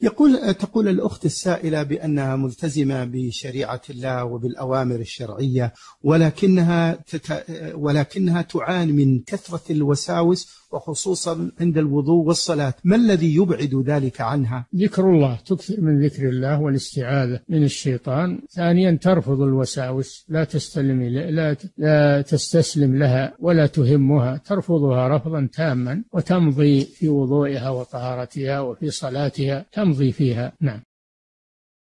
تقول الأخت السائلة بأنها ملتزمة بشريعة الله وبالأوامر الشرعية، ولكنها تعاني من كثرة الوساوس وخصوصا عند الوضوء والصلاة، ما الذي يبعد ذلك عنها؟ ذكر الله، تكثر من ذكر الله والاستعاذة من الشيطان. ثانيا ترفض الوساوس، لا تستسلم لها ولا تهمها، ترفضها رفضا تاما، وتمضي في وضوئها وطهارتها وفي صلاتها، تمضي فيها. نعم.